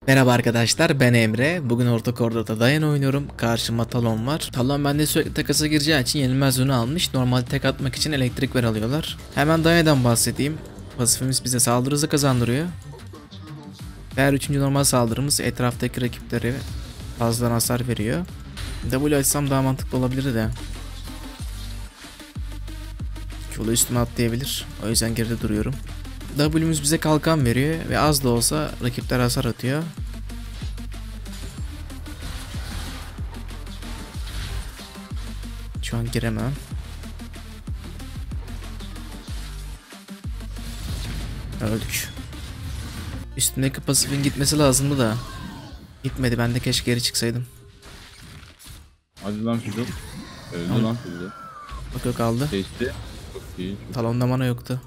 Merhaba arkadaşlar, ben Emre. Bugün Orta Koridor'da Dayan oynuyorum. Karşıma Talon var. Talon bende sürekli takasa gireceği için yenilmez ürünü almış. Normalde tek atmak için elektrik ver alıyorlar. Hemen Dayan'dan bahsedeyim. Pasifimiz bize saldırı hızı kazandırıyor. Eğer 3. normal saldırımız etraftaki rakiplere fazladan hasar veriyor. W açsam daha mantıklı olabilir de. Q'lu üstüme atlayabilir. O yüzden geride duruyorum. W'muz bize kalkan veriyor ve az da olsa rakipler hasar atıyor. Şu an giremem. Öldük. Üstündeki pasifin gitmesi lazımdı da. Gitmedi, ben de keşke geri çıksaydım. Hadi lan Fiddle. Öldü lan Fiddle. Yok kaldı. Geçti. Çok iyi. Talonda mana yoktu.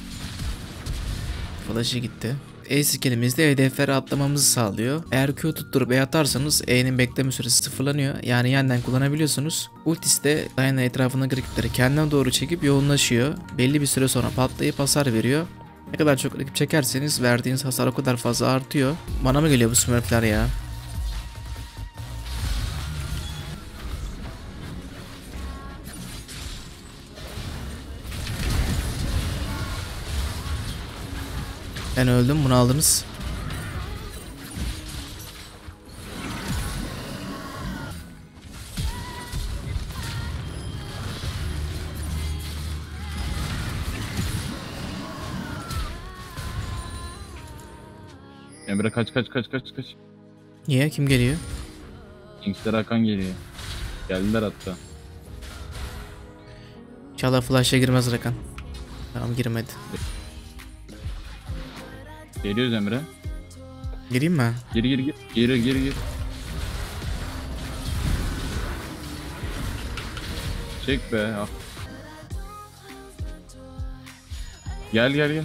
Flash'ı gitti. E skillimizde hedefleri atlamamızı sağlıyor. Eğer Q tutturup E atarsanız E'nin bekleme süresi sıfırlanıyor. Yani yeniden kullanabiliyorsunuz. Ultisi de Diana etrafındaki rakipleri kendine doğru çekip yoğunlaşıyor. Belli bir süre sonra patlayıp hasar veriyor. Ne kadar çok rakip çekerseniz verdiğiniz hasar o kadar fazla artıyor. Bana mı geliyor bu smurfler ya? Ben öldüm, bunu aldınız. Emre kaç. Niye? Kim geliyor? Kingsler Hakan geliyor. Geldiler hatta. İnşallah flash'a girmez Rakan. Tamam, girmedi. Geliyoruz Emre. Gireyim mi? Gir. Gir. Çek be. Ah. Gel.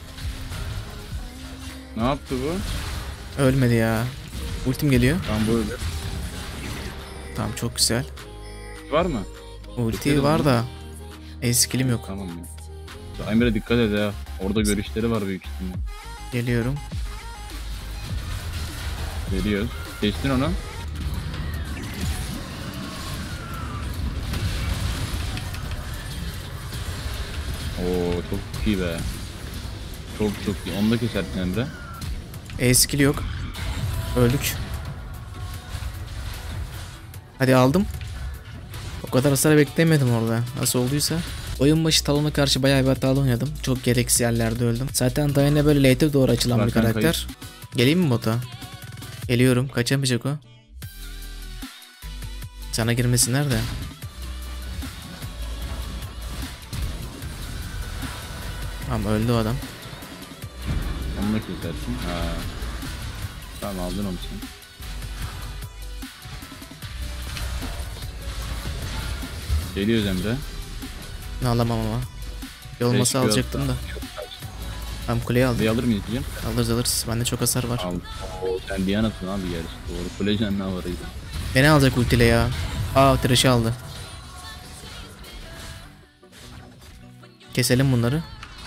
Ne yaptı bu? Ölmedi ya. Ultim geliyor. Tam böyle. Tamam, çok güzel. Var mı? Ulti var da skill'im yok. Tamam ya. Emre dikkat et ya. Orada görüşleri var büyük ihtimalle. Geliyorum. Geliyoruz. Geçtin onu. Oo çok iyi be. Çok iyi. Onu da kesersin Emre. Skill yok. Öldük. Hadi aldım. O kadar hasar beklemedim orada. Nasıl olduysa. Oyun başı Talon'a karşı bayağı bir hatalı oynadım. Çok gereksiz yerlerde öldüm. Zaten Diana böyle late'e doğru açılan bir karakter. Geleyim mi bota? Geliyorum. Kaçamayacak o. Sana girmesinler de. Tamam, öldü o adam. Onu da kesersin. Ha. Tamam aldın onu sen. Geliyoruz Emre. Ne alamam ama. Olmasa alacaktım da. Tam kuleyi aldım. Kuleyi alır mıyız diyeceğim. Alırız. Bende çok hasar var. Al. Oo, sen Diana'sın abi yarısı. Doğru. Kule ne varıydı. Beni alacak ultiyle ya. Trash'ı aldı. Keselim bunları.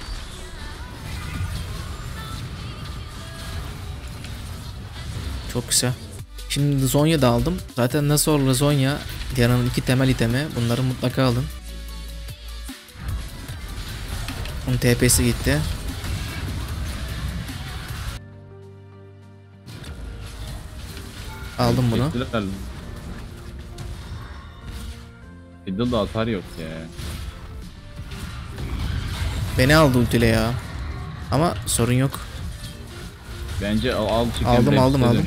Çok güzel. Şimdi Zonya da aldım. Zaten nasıl olur Zonya Diana'nın 2 temel itemi. Bunları mutlaka alın. Onun TP'si gitti. Aldım bunu. Fiddle'da hasar yok ya. Beni aldı ultiyle ya. Ama sorun yok. Bence al çık. Aldım.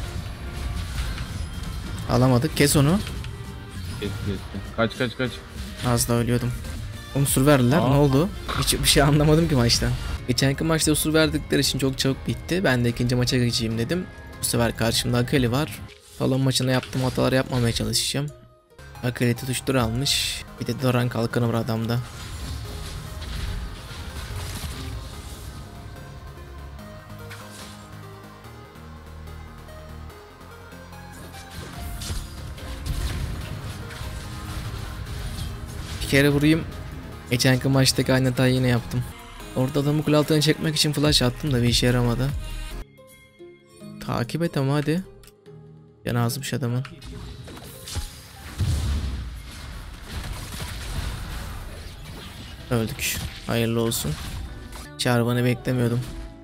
Alamadık. Kes onu. Kesti. Kaç. Az daha ölüyordum. Unsur verdiler. Ne oldu? Hiçbir şey anlamadım ki maçta. Geçenki maçta unsur verdikleri için çok çabuk bitti. Ben de ikinci maça geçeyim dedim. Bu sefer karşımda Akali var. Salon maçına yaptığım hataları yapmamaya çalışacağım. Akali tutuştur almış. Bir de Doran kalkanı var adamda. Bir kere vurayım. Geçenki maçtaki aynı hatayı yine yaptım. Orada adamı kule altına çekmek için flash attım da bir işe yaramadı. Takip et ama hadi. Canı azmış adamın. Öldük. Hayırlı olsun. Çarvanı beklemiyordum.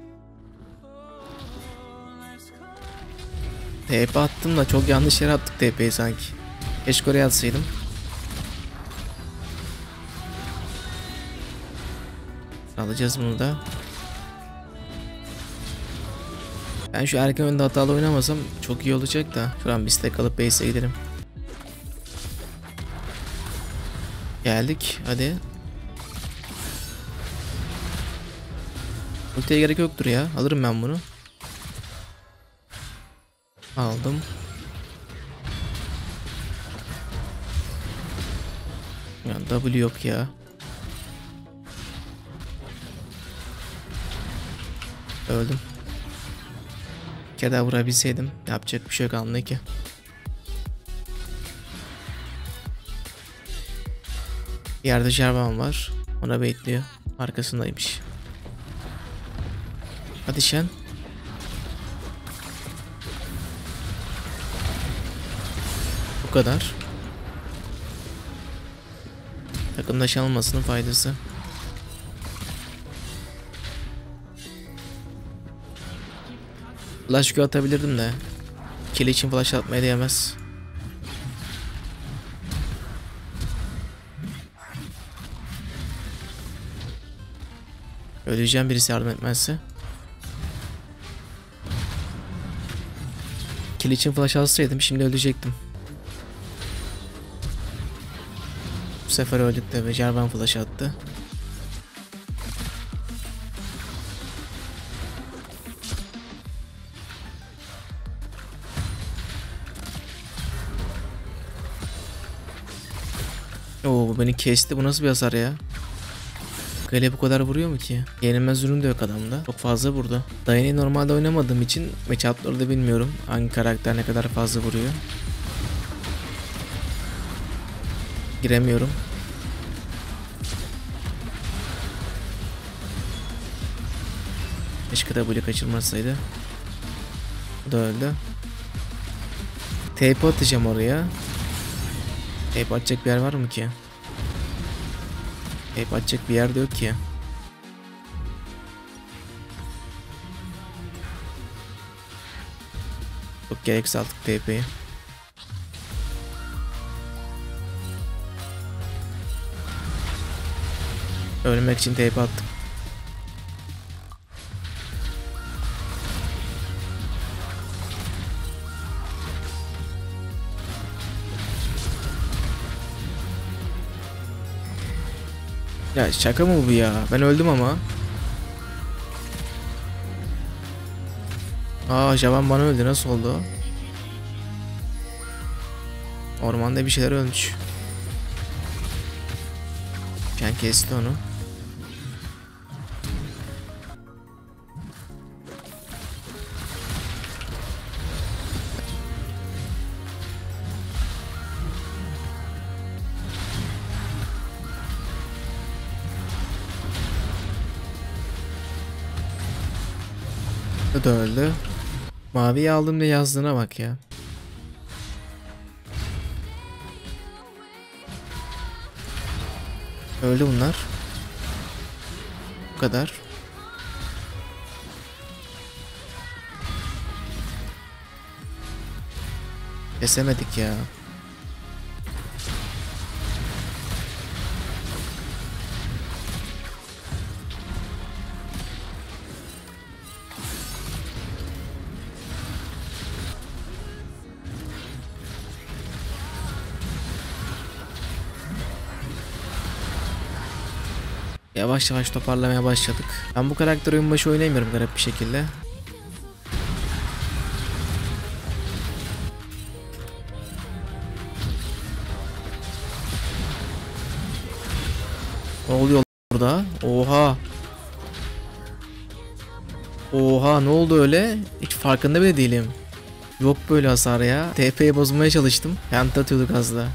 TP attım da çok yanlış yere attık TP'yi sanki. Keşke oraya atsaydım. Alacağız bunu da. Ben şu erken önde hatalı oynamasam çok iyi olacak da. Şuradan bir stack alıp base'e gidelim. Geldik hadi. Ultiye gerek yoktur ya. Alırım ben bunu. Aldım. Ya W yok ya. Öldüm. Bir kere daha vurabilseydim yapacak bir şey yok, anla ki. Bir yerde Jarvan var. Ona bekliyor. Arkasındaymış. Hadi Shen. Bu kadar. Takımdaş almasının faydası. Flash Q atabilirdim de. Kill için flash atmaya değmez. Öleceğim birisi yardım etmezse. Kill için flash alsaydım şimdi ölecektim. Bu sefer öldük de ve Jarvan flash attı. Oo, bu beni kesti. Bu nasıl bir hasar ya? Gale bu kadar vuruyor mu ki? Yenilmez ürün de yok adamda. Çok fazla vurdu. Diana'yı normalde oynamadığım için matchup'ları da bilmiyorum. Hangi karakter ne kadar fazla vuruyor. Giremiyorum. Keşke W kaçırmasaydı. Bu da öldü. TP atacağım oraya. TP atacak bir yer var mı ki? TP atacak bir yer de yok ki. Çok gereksiz aldık TP'yi. Ölmek için TP attım. Ya şaka mı bu ya? Ben öldüm ama. Aa, Javan bana öldü. Nasıl oldu? Ormanda bir şeyler ölmüş. Ken kesti onu. Bu da öldü. Maviyi aldım diye yazdığına bak ya. Öldü bunlar. Bu kadar. Kesemedik ya. Yavaş yavaş toparlamaya başladık. Ben bu karakter oyun başı oynayamıyorum garip bir şekilde. Ne oluyor burada? Oha. Oha, ne oldu öyle? Hiç farkında bile değilim. Yok böyle hasar ya. TP'yi bozmaya çalıştım. Penta atıyorduk az da.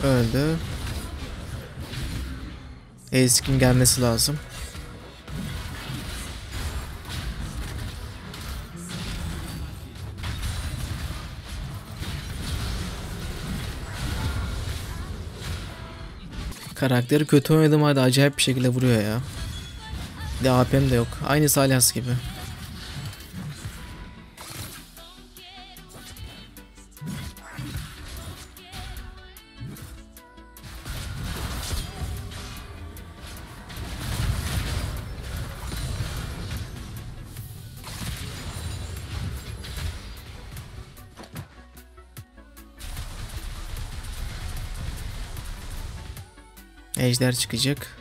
Öldü. Ezkin gelmesi lazım. Karakteri kötü oynadım halde acayip bir şekilde vuruyor ya. Bir de AP'm de yok. Aynı Salyas gibi. Ejder çıkacak.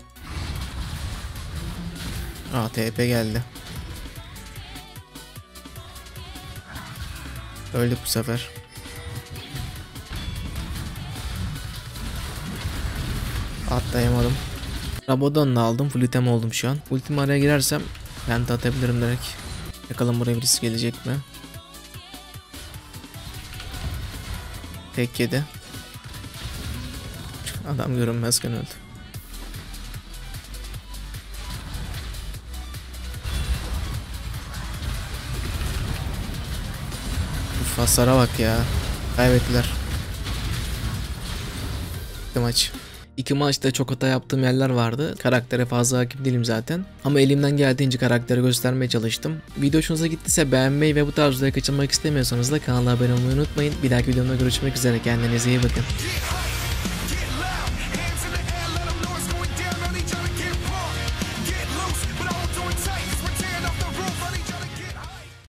TP geldi. Öldük bu sefer. Atlayamadım. Rabadon'u aldım. Full item oldum şu an. Ultim araya girersem ben de atabilirim direkt. Bakalım buraya birisi gelecek mi? Tek yedi. Adam görünmezken öldü. Uf, hasara bak ya. Kaybettiler. Maç. İki maçta çok hata yaptığım yerler vardı. Karaktere fazla hakim değilim zaten. Ama elimden geldiğince karakteri göstermeye çalıştım. Video hoşunuza gittiyse beğenmeyi ve bu tarz videoları kaçırmak istemiyorsanız da kanala abone olmayı unutmayın. Bir dahaki videomda görüşmek üzere. Kendinize iyi bakın.